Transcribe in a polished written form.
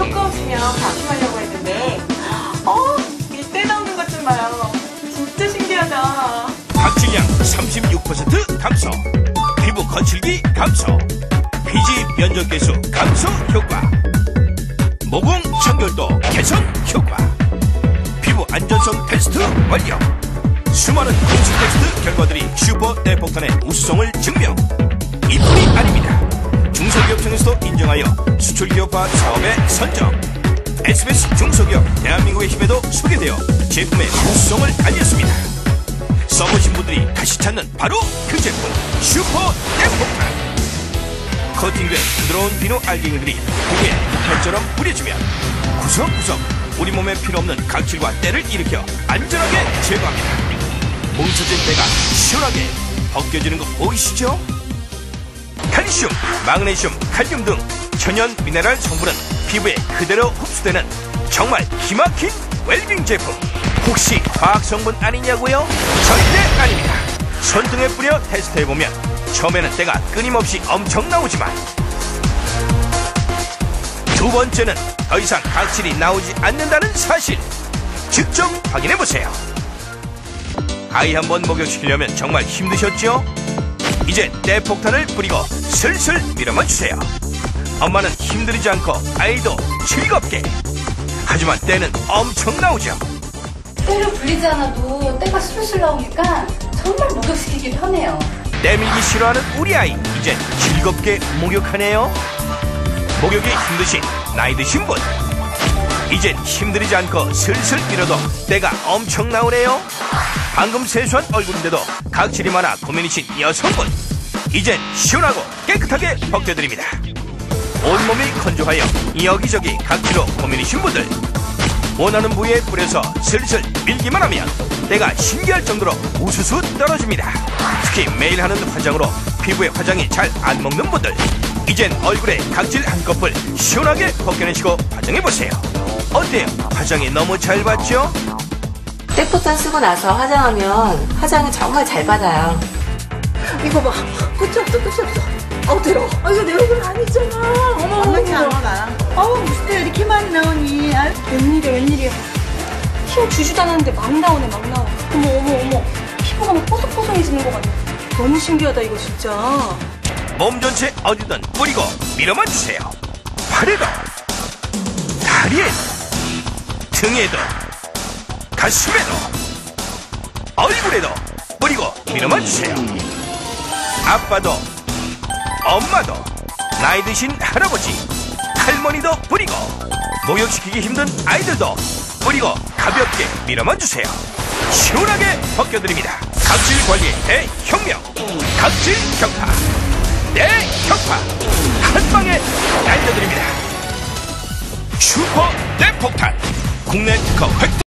가까우시면 방송하려고 했는데 밑에 나오는 것 좀 봐요. 진짜 신기하다. 각질량 36% 감소, 피부 거칠기 감소, 피지 면적계수 감소 효과, 모공 청결도 개선 효과, 피부 안전성 테스트 완료. 수많은 공식 테스트 결과들이 슈퍼 대폭탄의 우수성을 증명. 이뿐이 아닙니다. 중소기업청에서도 인정하여 수출기업화 사업에 선정, SBS 중소기업 대한민국의 힘에도 소개되어 제품의 우수성을 알렸습니다. 써보신 분들이 다시 찾는 바로 그 제품, 슈퍼 대폭탄. 코팅된 부드러운 비누 알갱이들이 고개에 폭탄처럼 뿌려지면 구석구석 우리 몸에 필요 없는 각질과 때를 일으켜 안전하게 제거합니다. 뭉쳐진 때가 시원하게 벗겨지는 거 보이시죠? 칼슘, 마그네슘, 칼륨 등 천연 미네랄 성분은 피부에 그대로 흡수되는 정말 기막힌 웰빙 제품. 혹시 화학 성분 아니냐고요? 절대 아닙니다. 손등에 뿌려 테스트해보면 처음에는 때가 끊임없이 엄청 나오지만 두 번째는 더 이상 각질이 나오지 않는다는 사실 직접 확인해보세요. 아이 한번 목욕시키려면 정말 힘드셨죠? 이제 때폭탄을 뿌리고 슬슬 밀어만 주세요. 엄마는 힘들이지 않고 아이도 즐겁게. 하지만 때는 엄청 나오죠. 때를 불리지 않아도 때가 술술 나오니까 정말 목욕시키기 편해요. 때밀기 싫어하는 우리 아이, 이제 즐겁게 목욕하네요. 목욕이 힘드신 나이 드신 분, 이젠 힘들이지 않고 슬슬 밀어도 때가 엄청 나오네요. 방금 세수한 얼굴인데도 각질이 많아 고민이신 여성분, 이젠 시원하고 깨끗하게 벗겨드립니다. 온몸이 건조하여 여기저기 각질로 고민이신 분들, 원하는 부위에 뿌려서 슬슬 밀기만 하면 때가 신기할 정도로 우수수 떨어집니다. 특히 매일 하는 화장으로 피부에 화장이 잘 안 먹는 분들, 이젠 얼굴에 각질 한꺼풀 시원하게 벗겨내시고 화장해보세요. 어때요? 화장이 너무 잘 받죠? 때폭탄 쓰고 나서 화장하면 화장이 정말 잘 받아요. 이거 봐. 끝이 없어, 끝이 없어. 아우, 더러워. 아, 이거 내 얼굴 아니잖아. 어머, 어머니 안 어머. 나랑. 아우, 무슨 때 이렇게 많이 나오니. 아, 웬일이야, 웬일이야. 피가 주지도 않았는데 막 나오네, 막 나와. 어머, 어머, 어머. 피부가 막 뽀송뽀송해지는 것 같네. 너무 신기하다, 이거 진짜. 몸 전체 어디든 뿌리고 밀어만 주세요. 팔에도, 다리에도, 등에도, 가슴에도, 얼굴에도 뿌리고 밀어만 주세요. 아빠도, 엄마도, 나이 드신 할아버지, 할머니도 뿌리고, 목욕시키기 힘든 아이들도 뿌리고 가볍게 밀어만 주세요. 시원하게 벗겨드립니다. 각질 관리의 대혁명, 각질 격파, 대격파, 한방에 날려드립니다. 슈퍼 대폭탄, 국내 특허 획득.